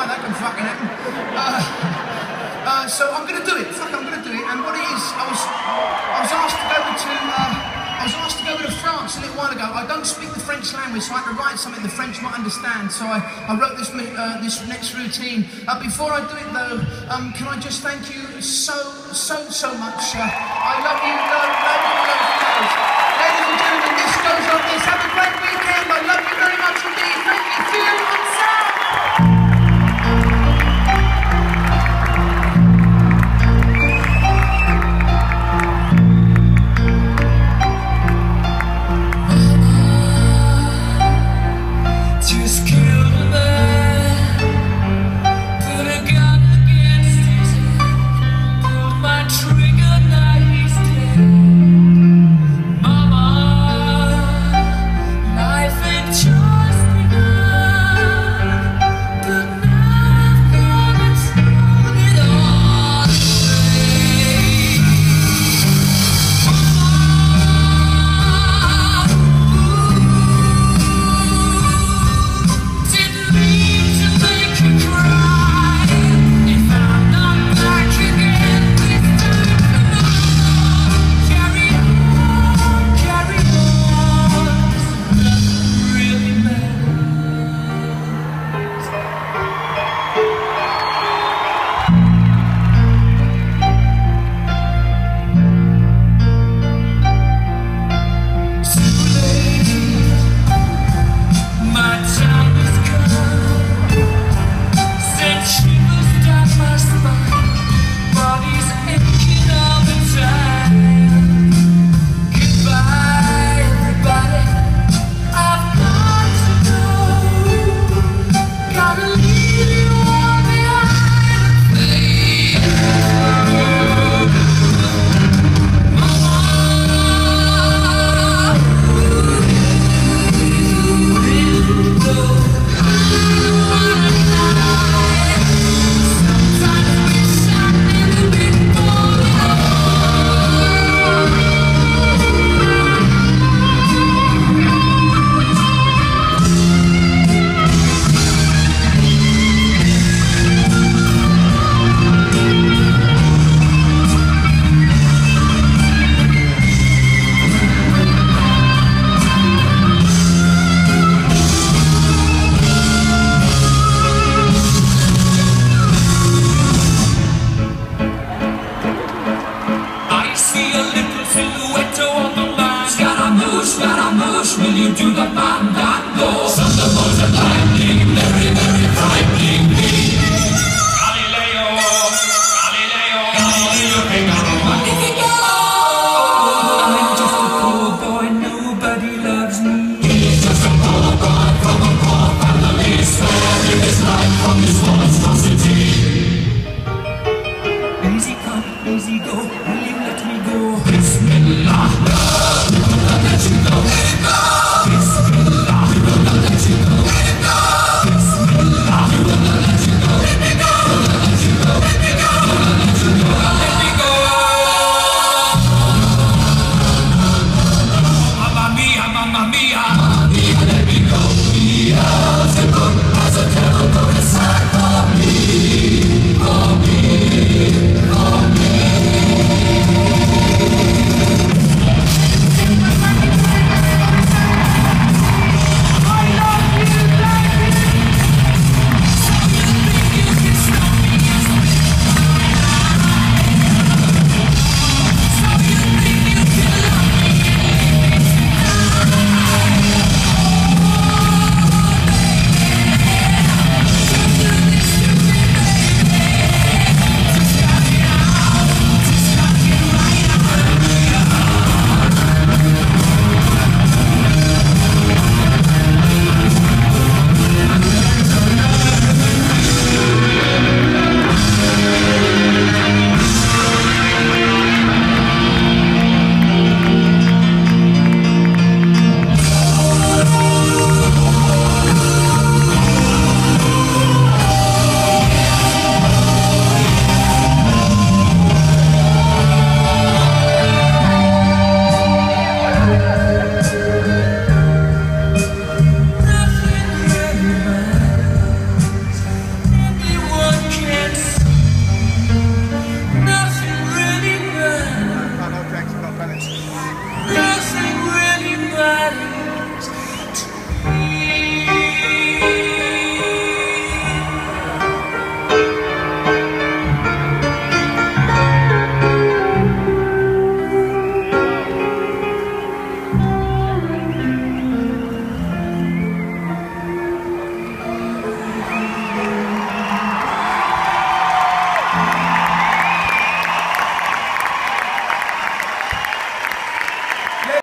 why that can fucking happen. So I'm gonna do it. Fuck, I'm gonna do it. And what it is, I was asked to go to France a little while ago. I don't speak the French language, so I had to write something the French might understand. So I wrote this next routine. Before I do it though, can I just thank you so much. I love you, love you. Ladies and gentlemen, this goes on this. Have a great weekend. I love you very much indeed. Thank you, Phil and Sam. Will you do the fandango? Thunderbolt and lightning, very, very frighteningly. Galileo, Galileo, Galileo, Magnifico! I'm just a poor boy, nobody loves me. He's just a poor boy from a poor family, sparing his life from